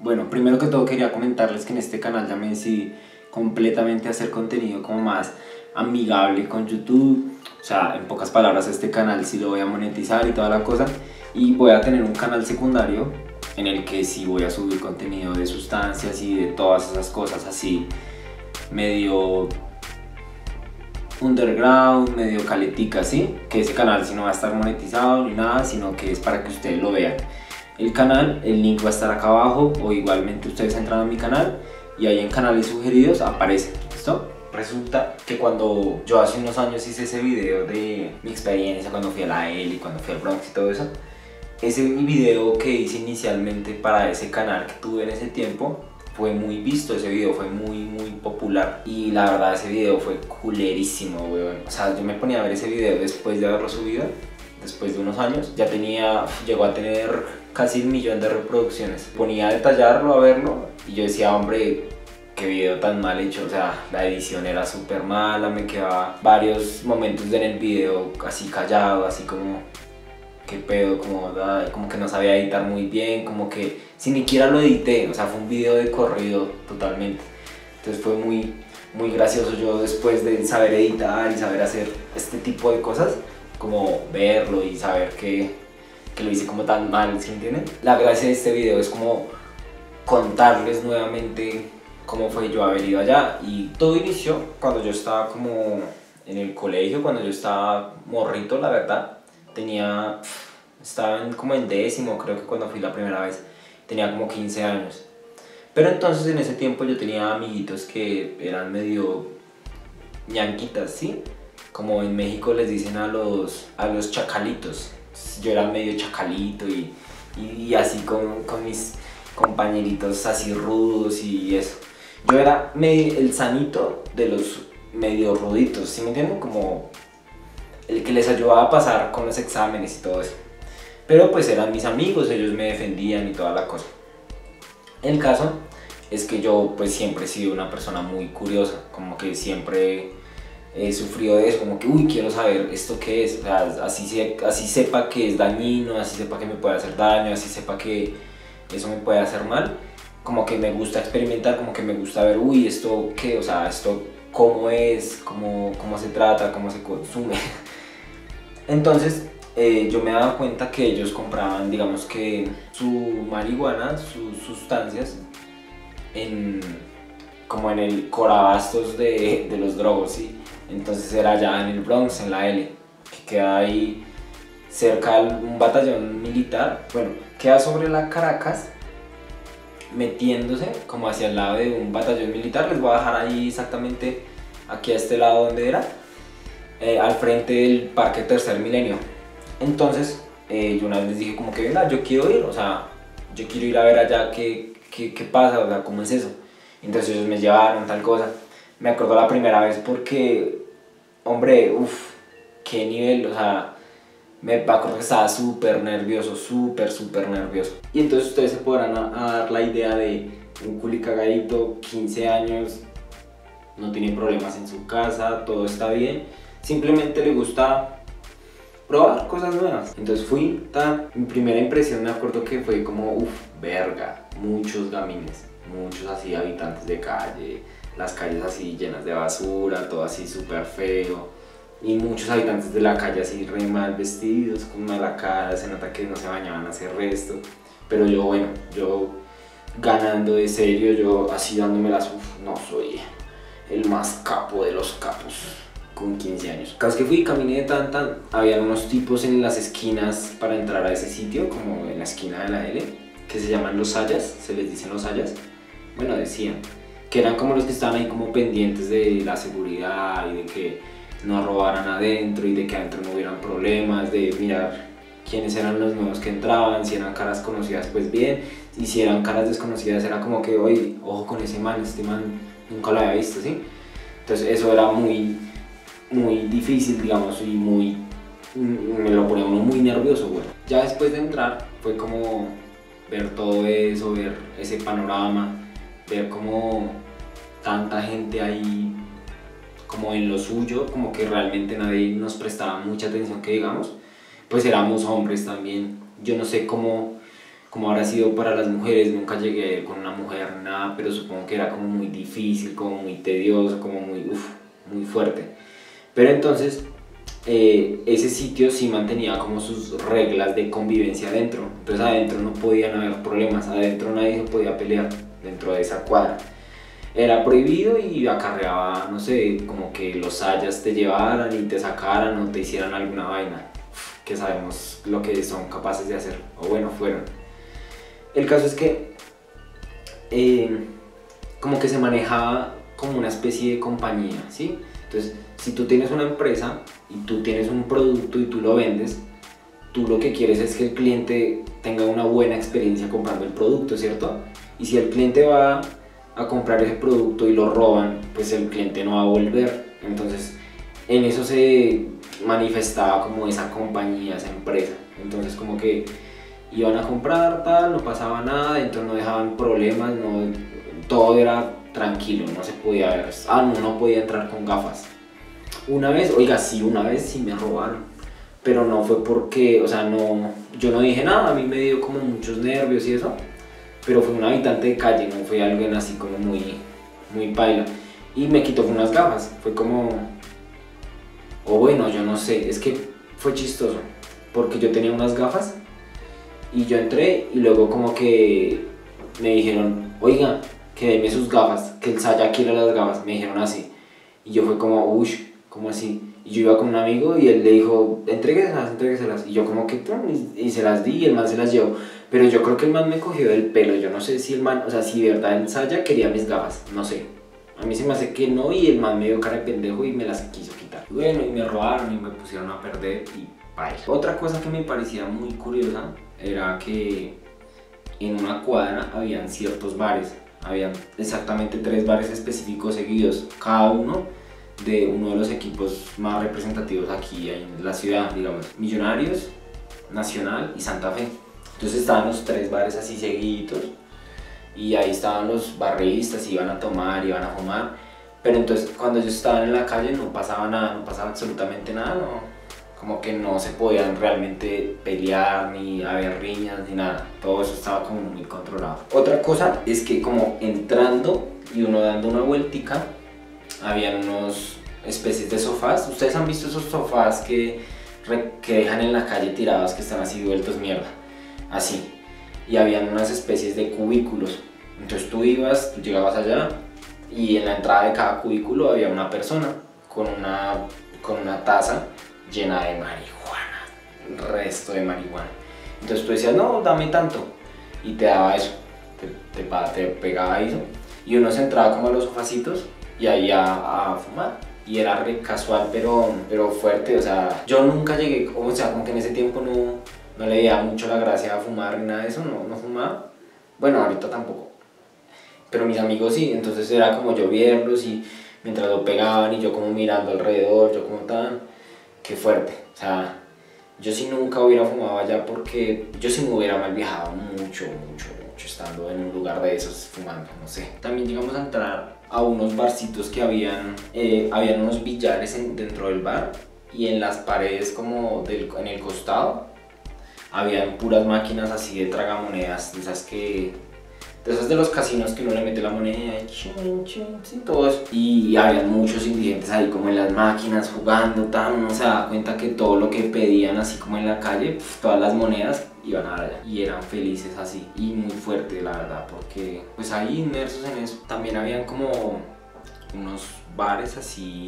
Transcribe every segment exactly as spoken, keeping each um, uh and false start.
Bueno, primero que todo quería comentarles que en este canal ya me decidí completamente a hacer contenido como más amigable con YouTube. O sea, en pocas palabras, este canal sí lo voy a monetizar y toda la cosa. Y voy a tener un canal secundario en el que sí voy a subir contenido de sustancias y de todas esas cosas así, medio underground, medio caletica, ¿sí? Que ese canal sí no va a estar monetizado ni nada, sino que es para que ustedes lo vean. El canal, el link va a estar acá abajo, o igualmente ustedes entran a mi canal y ahí en canales sugeridos aparece, ¿listo? Resulta que cuando yo hace unos años hice ese video de mi experiencia cuando fui a la L y cuando fui al Bronx y todo eso, ese video que hice inicialmente para ese canal que tuve en ese tiempo fue muy visto, ese video fue muy muy popular y la verdad ese video fue culerísimo, weón. O sea, yo me ponía a ver ese video después de haberlo subido, después de unos años, ya tenía, llegó a tener casi un millón de reproducciones. Ponía a detallarlo, a verlo y yo decía, hombre, qué video tan mal hecho, o sea, la edición era súper mala, me quedaba varios momentos en el video así callado, así como qué pedo, como, como que no sabía editar muy bien, como que si ni siquiera lo edité, o sea, fue un video de corrido totalmente. Entonces fue muy, muy gracioso yo después de saber editar y saber hacer este tipo de cosas, como verlo y saber que, que lo hice como tan mal, ¿sí entienden? La gracia de este video es como contarles nuevamente cómo fue yo haber ido allá, y todo inició cuando yo estaba como en el colegio, cuando yo estaba morrito, la verdad. Tenía, estaba en, como en décimo, creo que cuando fui la primera vez, tenía como quince años. Pero entonces en ese tiempo yo tenía amiguitos que eran medio ñanquitas, ¿sí? Como en México les dicen a los, a los chacalitos. Yo era medio chacalito y, y, y así con, con mis compañeritos así rudos y eso. Yo era medio el sanito de los medio ruditos, ¿sí me entienden? Como el que les ayudaba a pasar con los exámenes y todo eso. Pero pues eran mis amigos, ellos me defendían y toda la cosa. El caso es que yo pues siempre he sido una persona muy curiosa, como que siempre he sufrido de eso, como que uy, quiero saber esto qué es, o sea, así, se, así sepa que es dañino, así sepa que me puede hacer daño, así sepa que eso me puede hacer mal, como que me gusta experimentar, como que me gusta ver, uy, esto qué, o sea, esto cómo es, cómo, cómo se trata, cómo se consume. Entonces eh, yo me daba cuenta que ellos compraban, digamos que su marihuana, sus sustancias, en, como en el corabastos de, de los drogos, ¿sí? Entonces era allá en el Bronx, en la L, que queda ahí cerca de un batallón militar, bueno, queda sobre la Caracas, metiéndose como hacia el lado de un batallón militar. Les voy a dejar ahí exactamente aquí a este lado donde era. Eh, al frente del Parque Tercer Milenio. Entonces eh, yo una vez les dije como que venga, yo quiero ir, o sea, yo quiero ir a ver allá qué, qué, qué pasa, o sea, cómo es eso. Entonces ellos me llevaron, tal cosa. Me acuerdo la primera vez porque, hombre, uff, qué nivel, o sea, me acuerdo que estaba súper nervioso, súper, súper nervioso. Y entonces ustedes se podrán a, a dar la idea de un culicagadito, quince años, no tiene problemas en su casa, todo está bien. Simplemente le gusta probar cosas nuevas. Entonces fui, ta, mi primera impresión me acuerdo que fue como, uff, verga, muchos gamines, muchos así habitantes de calle, las calles así llenas de basura, todo así súper feo, y muchos habitantes de la calle así re mal vestidos, con mala cara, se nota que no se bañaban hace resto. Pero yo, bueno, yo ganando de serio, yo así dándome las, uff, no soy el más capo de los capos. Con quince años. Cada vez que fui, caminé tan tan, había unos tipos en las esquinas para entrar a ese sitio, como en la esquina de la L, que se llaman los sayas, se les dicen los sayas. Bueno, decían que eran como los que estaban ahí como pendientes de la seguridad y de que no robaran adentro y de que adentro no hubieran problemas, de mirar quiénes eran los nuevos que entraban, si eran caras conocidas pues bien, y si eran caras desconocidas era como que, oye, ojo con ese man, este man nunca lo había visto, ¿sí? Entonces eso era muy muy difícil, digamos, y muy, me lo ponía uno muy nervioso, güey. Ya después de entrar fue como ver todo eso, ver ese panorama, ver como tanta gente ahí como en lo suyo, como que realmente nadie nos prestaba mucha atención, que digamos, pues éramos hombres también. Yo no sé cómo, cómo habrá sido para las mujeres. Nunca llegué con una mujer, nada, pero supongo que era como muy difícil, como muy tedioso, como muy, uf, muy fuerte. Pero entonces, eh, ese sitio sí mantenía como sus reglas de convivencia adentro. Entonces adentro no podían haber problemas, adentro nadie se podía pelear dentro de esa cuadra. Era prohibido y acarreaba, no sé, como que los sayas te llevaran y te sacaran o te hicieran alguna vaina, que sabemos lo que son capaces de hacer, o bueno, fueron. El caso es que eh, como que se manejaba como una especie de compañía, ¿sí? Entonces, si tú tienes una empresa y tú tienes un producto y tú lo vendes, tú lo que quieres es que el cliente tenga una buena experiencia comprando el producto, ¿cierto? Y si el cliente va a comprar ese producto y lo roban, pues el cliente no va a volver. Entonces, en eso se manifestaba como esa compañía, esa empresa. Entonces, como que iban a comprar, tal, no pasaba nada, entonces no dejaban problemas, no, todo era tranquilo, no se podía ver. Ah, no, no podía entrar con gafas. Una vez, oiga, sí, una vez sí me robaron, pero no fue porque, o sea, no, yo no dije nada, a mí me dio como muchos nervios y eso, pero fue un habitante de calle, no fue alguien así como muy, muy paila, y me quitó unas gafas, fue como, o bueno, yo no sé, es que fue chistoso, porque yo tenía unas gafas, y yo entré, y luego como que me dijeron, oiga, que deme sus gafas, que el Saya quiere las gafas, me dijeron así, y yo fue como, uff, ¿cómo así? Y yo iba con un amigo y él le dijo, entrégueselas, entrégueselas. Y yo como que, y, y se las di y el man se las llevó. Pero yo creo que el man me cogió del pelo, yo no sé si el man, o sea, si de verdad el Saya quería mis gafas, no sé. A mí se me hace que no y el man me dio cara de pendejo y me las quiso quitar. Y bueno, y me robaron y me pusieron a perder y bye. Otra cosa que me parecía muy curiosa era que en una cuadra habían ciertos bares. Habían exactamente tres bares específicos seguidos, cada uno de uno de los equipos más representativos aquí en la ciudad, digamos, Millonarios, Nacional y Santa Fe. Entonces estaban los tres bares así seguiditos y ahí estaban los barristas, iban a tomar, iban a fumar, pero entonces cuando ellos estaban en la calle no pasaba nada, no pasaba absolutamente nada, no, como que no se podían realmente pelear, ni haber riñas, ni nada, todo eso estaba como muy controlado. Otra cosa es que como entrando y uno dando una vueltica, habían unos especies de sofás. Ustedes han visto esos sofás que, que dejan en la calle tirados, que están así vueltos mierda, así, y habían unas especies de cubículos. Entonces tú ibas, tú llegabas allá y en la entrada de cada cubículo había una persona con una, con una taza llena de marihuana, el resto de marihuana. Entonces tú decías, no, dame tanto, y te daba eso, te, te, te pegaba eso, y uno se entraba como a los sofacitos y ahí a, a fumar, y era re casual pero, pero fuerte. O sea, yo nunca llegué, o sea, como que en ese tiempo no, no le veía mucho la gracia a fumar ni nada de eso, no, no fumaba, bueno, ahorita tampoco, pero mis amigos sí, entonces era como yo verlos y mientras lo pegaban y yo como mirando alrededor, yo como tan, qué fuerte. O sea, yo sí nunca hubiera fumado allá porque yo sí me hubiera mal viajado mucho, mucho, mucho estando en un lugar de esos fumando, no sé. También llegamos a entrar a unos barcitos que habían, eh, habían unos billares en, dentro del bar, y en las paredes como del, en el costado habían puras máquinas así de tragamonedas, de esas que, de esas de los casinos que uno le mete la moneda y chin, chin, sí, todo eso. Y, y habían muchos indigentes ahí como en las máquinas jugando, tal, uno se da cuenta que todo lo que pedían así como en la calle, pf, todas las monedas iban a allá y eran felices así, y muy fuerte la verdad, porque pues ahí inmersos en eso. También habían como unos bares así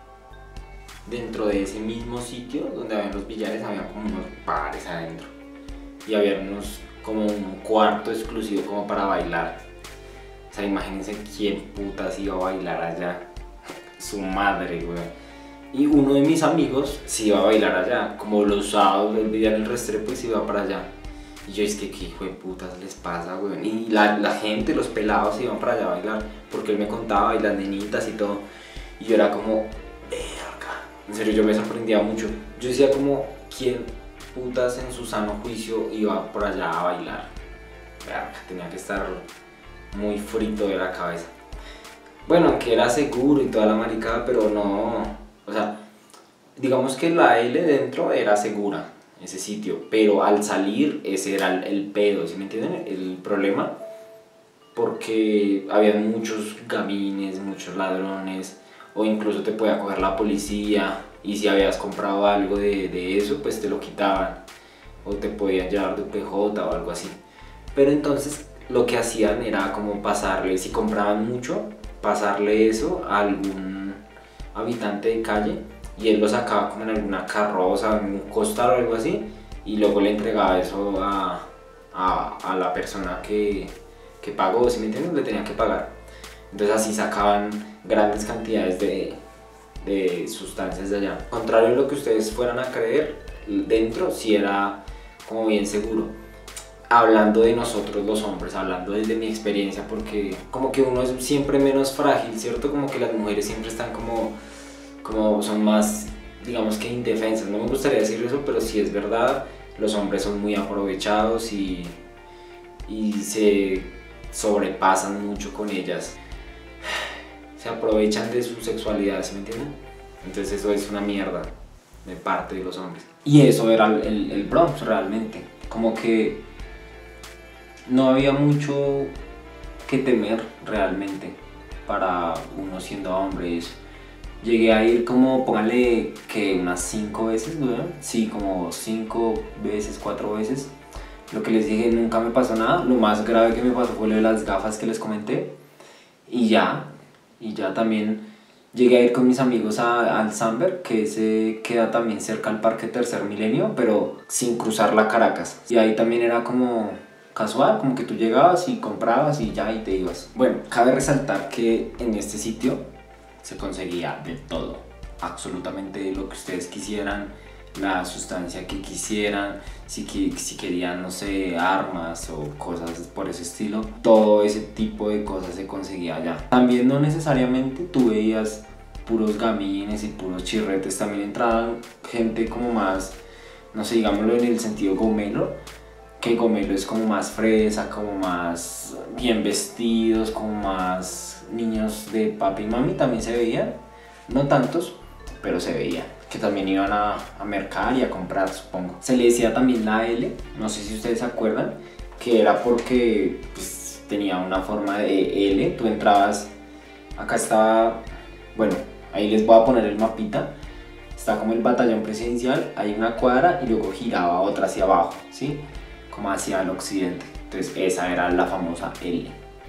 dentro de ese mismo sitio donde habían los billares, había como unos bares adentro y había unos como un cuarto exclusivo como para bailar. O sea, imagínense quién putas iba a bailar allá, su madre, güey. Y uno de mis amigos sí iba a bailar allá, como los sábados el día del Restrepo, pues iba para allá. Y yo, es que qué hijo de putas les pasa, güey. Y la, la gente, los pelados iban para allá a bailar, porque él me contaba, y las nenitas y todo. Y yo era como, verga. En serio, yo me sorprendía mucho. Yo decía como, ¿quién putas en su sano juicio iba por allá a bailar? Verga, tenía que estar muy frito de la cabeza. Bueno, aunque era seguro y toda la maricada, pero no, o sea, digamos que la L dentro era segura, ese sitio, pero al salir ese era el, el pedo, ¿sí me entienden? El problema, porque había muchos gamines, muchos ladrones, o incluso te podía coger la policía, y si habías comprado algo de, de eso, pues te lo quitaban, o te podían llevar de P J o algo así. Pero entonces lo que hacían era como pasarle, si compraban mucho, pasarle eso a algún habitante de calle, y él lo sacaba como en alguna carroza, en un costal o algo así, y luego le entregaba eso a, a, a la persona que, que pagó, ¿sí me entiendes? Le tenía que pagar. Entonces así sacaban grandes cantidades de, de sustancias de allá. Contrario a lo que ustedes fueran a creer, dentro sí era como bien seguro. Hablando de nosotros los hombres, hablando desde mi experiencia, porque como que uno es siempre menos frágil, ¿cierto? Como que las mujeres siempre están como, como son más, digamos que indefensas. No me gustaría decir eso, pero sí es verdad, los hombres son muy aprovechados y, y se sobrepasan mucho con ellas. Se aprovechan de su sexualidad, ¿sí me entienden? Entonces eso es una mierda de parte de los hombres. Y eso era el, el, el Bronx realmente, como que no había mucho que temer realmente para uno siendo hombre. Eso. Llegué a ir como, póngale que unas cinco veces, ¿no? Sí, como cinco veces, cuatro veces. Lo que les dije, nunca me pasó nada. Lo más grave que me pasó fue lo de las gafas que les comenté. Y ya, y ya también llegué a ir con mis amigos a, al Samber, que ese queda también cerca al Parque Tercer Milenio, pero sin cruzar la Caracas. Y ahí también era como casual, como que tú llegabas y comprabas y ya, y te ibas. Bueno, cabe resaltar que en este sitio se conseguía de todo, absolutamente lo que ustedes quisieran, la sustancia que quisieran, si, si querían, no sé, armas o cosas por ese estilo, todo ese tipo de cosas se conseguía allá. También no necesariamente tú veías puros gamines y puros chirretes, también entraban gente como más, no sé, digámoslo en el sentido gomelo, que gomelo es como más fresa, como más bien vestidos, como más niños de papi y mami, también se veían, no tantos, pero se veían, que también iban a, a mercar y a comprar, supongo. Se le decía también la L, no sé si ustedes se acuerdan, que era porque pues, tenía una forma de L, tú entrabas, acá estaba, bueno, ahí les voy a poner el mapita, está como el batallón presidencial, hay una cuadra y luego giraba otra hacia abajo, ¿sí? Como hacia el occidente. Entonces esa era la famosa L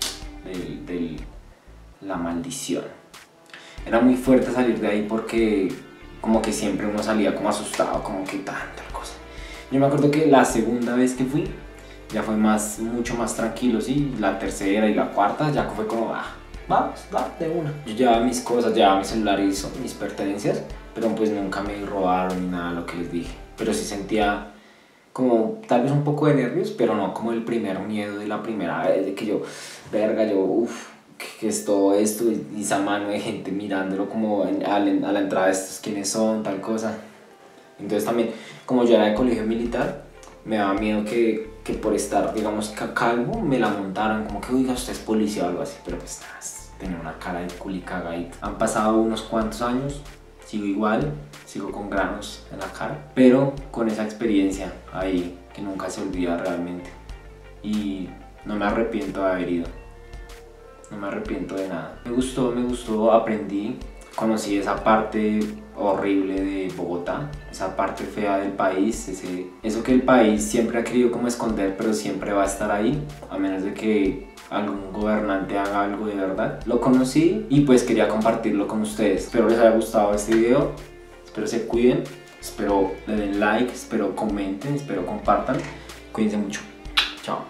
de la maldición. Era muy fuerte salir de ahí porque como que siempre uno salía como asustado, como que tanta cosa. Yo me acuerdo que la segunda vez que fui ya fue más, mucho más tranquilo, ¿sí? La tercera y la cuarta ya fue como, ah, vamos, va, de una. Yo llevaba mis cosas, llevaba mi celular y eso, mis pertenencias, pero pues nunca me robaron ni nada de lo que les dije. Pero sí sentía como tal vez un poco de nervios, pero no como el primer miedo de la primera vez, de que yo, verga, yo, uff, ¿qué es todo esto? Y esa mano de gente mirándolo como en, a, la, a la entrada de estos quiénes son, tal cosa. Entonces también, como yo era de colegio militar, me daba miedo que, que por estar, digamos, calvo, me la montaran, como que, oiga, usted es policía o algo así, pero pues nada, tenía una cara de culicagadito. Han pasado unos cuantos años, sigo igual, sigo con granos en la cara, pero con esa experiencia ahí que nunca se olvida realmente. Y no me arrepiento de haber ido, no me arrepiento de nada. Me gustó, me gustó, aprendí, conocí esa parte horrible de Bogotá, esa parte fea del país, ese, eso que el país siempre ha querido como esconder, pero siempre va a estar ahí, a menos de que algún gobernante haga algo de verdad. Lo conocí y pues quería compartirlo con ustedes. Espero les haya gustado este video, espero se cuiden, espero le den like, espero comenten, espero compartan. Cuídense mucho.